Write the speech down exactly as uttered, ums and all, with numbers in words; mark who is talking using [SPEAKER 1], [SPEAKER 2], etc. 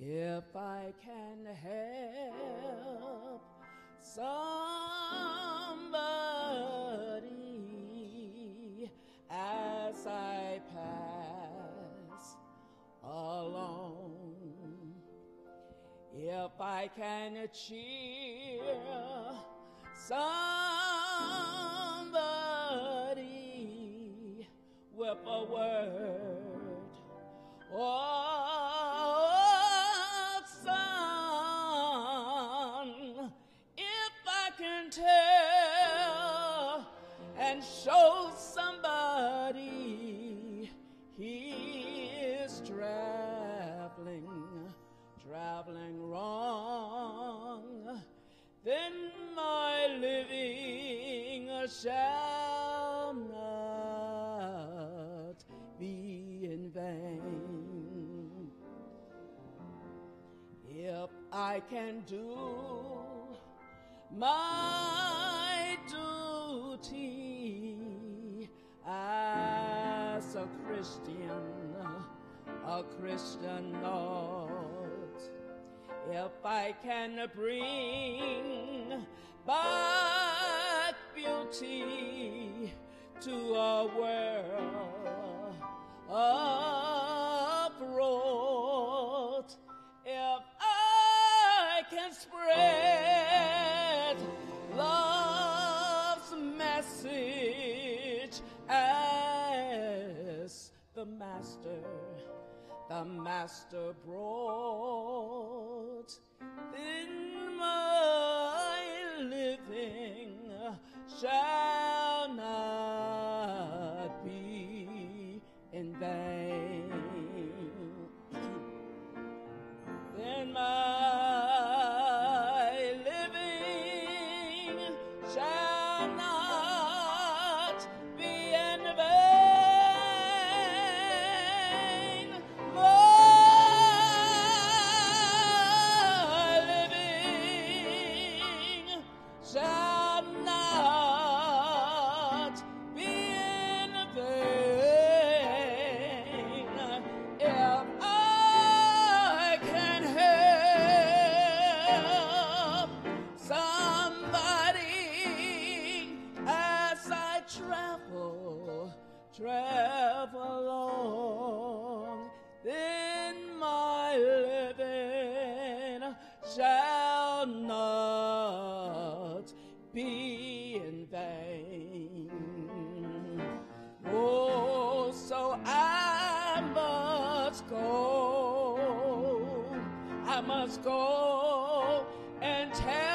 [SPEAKER 1] If I can help somebody as I pass along, if I can cheer somebody with a word or song, if I can tell and show somebody he is traveling, traveling wrong, then my living shall not be in vain. If I can do my duty as a Christian, a Christian Lord, if I can bring back beauty to a world uproot, if I can spread love's message as the Master, the Master brought, then my living shall not be in vain. Then my living shall not be in vain. My living shall not be in vain if I can help somebody as I travel, travel along, then my living shall not be in vain. Oh, so I must go, I must go and tell